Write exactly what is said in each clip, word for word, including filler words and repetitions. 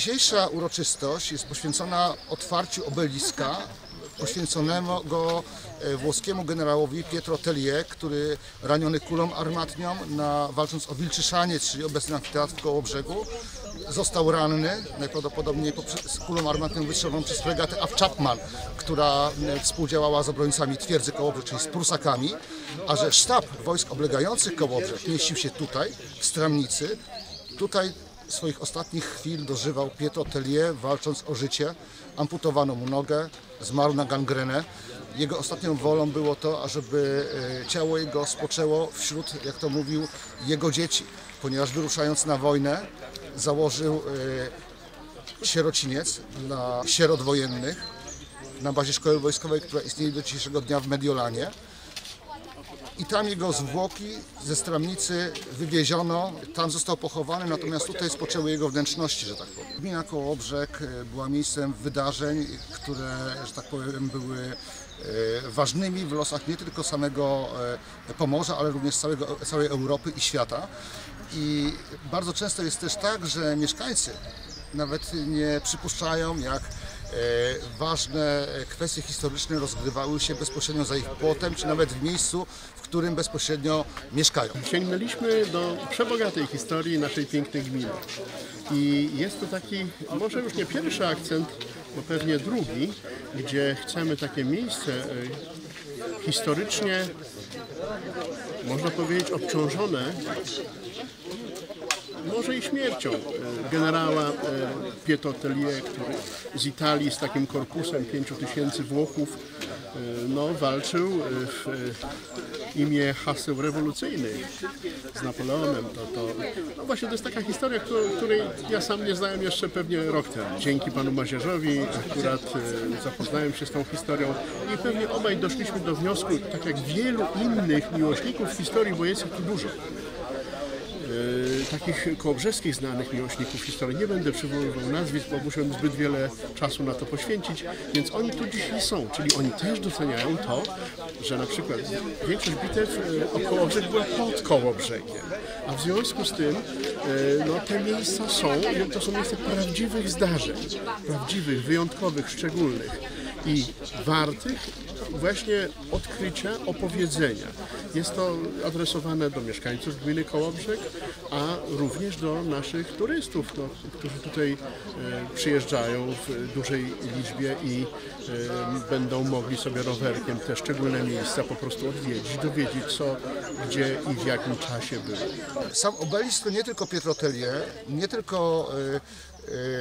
Dzisiejsza uroczystość jest poświęcona otwarciu obeliska poświęconego włoskiemu generałowi Pietro Tellier, który raniony kulą armatnią, na, walcząc o Wilczyszaniec, czyli obecny amfiteatr w Kołobrzegu, został ranny, najprawdopodobniej poprzez kulą armatnią wystrzeloną przez fregatę Af Chapman, która współdziałała z obrońcami twierdzy Kołobrzeg, czyli z Prusakami, a że sztab wojsk oblegających Kołobrzeg mieścił się tutaj, w Stramnicy. Tutaj swoich ostatnich chwil dożywał Pietro Tellier, walcząc o życie. Amputowano mu nogę, zmarł na gangrenę. Jego ostatnią wolą było to, ażeby ciało jego spoczęło wśród, jak to mówił, jego dzieci, ponieważ wyruszając na wojnę założył sierociniec dla sierot wojennych na bazie szkoły wojskowej, która istnieje do dzisiejszego dnia w Mediolanie. I tam jego zwłoki ze Stramnicy wywieziono, tam został pochowany, natomiast tutaj spoczęły jego wnętrzności, że tak powiem. Gmina Kołobrzeg była miejscem wydarzeń, które, że tak powiem, były ważnymi w losach nie tylko samego Pomorza, ale również całego, całej Europy i świata. I bardzo często jest też tak, że mieszkańcy nawet nie przypuszczają, jak ważne kwestie historyczne rozgrywały się bezpośrednio za ich płotem, czy nawet w miejscu, w którym bezpośrednio mieszkają. Sięgnęliśmy do przebogatej historii naszej pięknej gminy. I jest to taki, może już nie pierwszy akcent, bo pewnie drugi, gdzie chcemy takie miejsce historycznie, można powiedzieć, obciążone może i śmiercią generała Pietro Tellier, który z Italii z takim korpusem pięciu tysięcy Włochów no, walczył w imię haseł rewolucyjnych z Napoleonem. To, to, no właśnie to jest taka historia, której ja sam nie znałem jeszcze pewnie rok temu. Dzięki panu Mazierzowi akurat zapoznałem się z tą historią i pewnie obaj doszliśmy do wniosku, tak jak wielu innych miłośników historii, bo jest ich tu dużo. Takich kołobrzeskich znanych miłośników historii. Nie będę przywoływał nazwisk, bo musiałem zbyt wiele czasu na to poświęcić, więc oni tu dzisiaj są, czyli oni też doceniają to, że na przykład większość bitew o Kołobrzeg była pod Kołobrzegiem, a w związku z tym no, te miejsca są, to są miejsca prawdziwych zdarzeń, prawdziwych, wyjątkowych, szczególnych i wartych właśnie odkrycia, opowiedzenia. Jest to adresowane do mieszkańców gminy Kołobrzeg, a również do naszych turystów, no, którzy tutaj e, przyjeżdżają w dużej liczbie i e, będą mogli sobie rowerkiem te szczególne miejsca po prostu odwiedzić, dowiedzieć co, gdzie i w jakim czasie było. Sam obelisk to nie tylko Pietro Tellier, nie tylko e,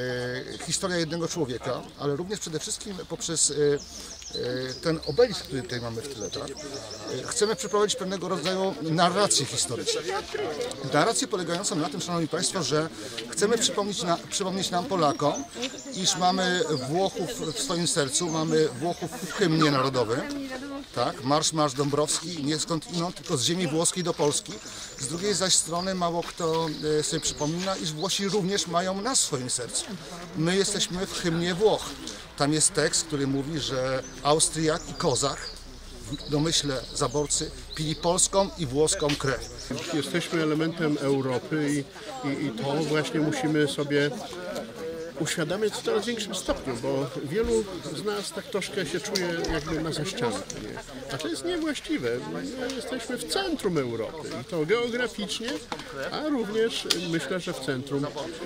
e, historia jednego człowieka, ale również przede wszystkim poprzez e, ten obelisk, który tutaj mamy w tle, tak? Chcemy przeprowadzić pewnego rodzaju narrację historyczną. Narrację polegającą na tym, szanowni państwo, że chcemy przypomnieć, na, przypomnieć nam, Polakom, iż mamy Włochów w swoim sercu, mamy Włochów w hymnie narodowym, tak? Marsz, marsz Dąbrowski, nie skąd inąd, tylko z ziemi włoskiej do Polski. Z drugiej zaś strony mało kto sobie przypomina, iż Włosi również mają nas w swoim sercu. My jesteśmy w hymnie Włoch. Tam jest tekst, który mówi, że Austriak i Kozak, w domyśle zaborcy, pili polską i włoską krew. Jesteśmy elementem Europy i, i, i to właśnie musimy sobie uświadamiać w coraz większym stopniu, bo wielu z nas tak troszkę się czuje jakby na zaścianku. A to jest niewłaściwe. My jesteśmy w centrum Europy i to geograficznie, a również myślę, że w centrum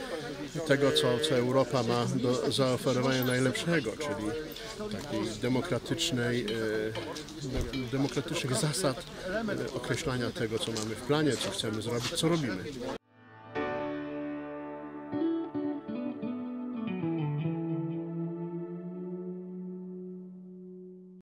tego, co, co Europa ma do zaoferowania najlepszego, czyli takiej demokratycznej, demokratycznych zasad określania tego, co mamy w planie, co chcemy zrobić, co robimy.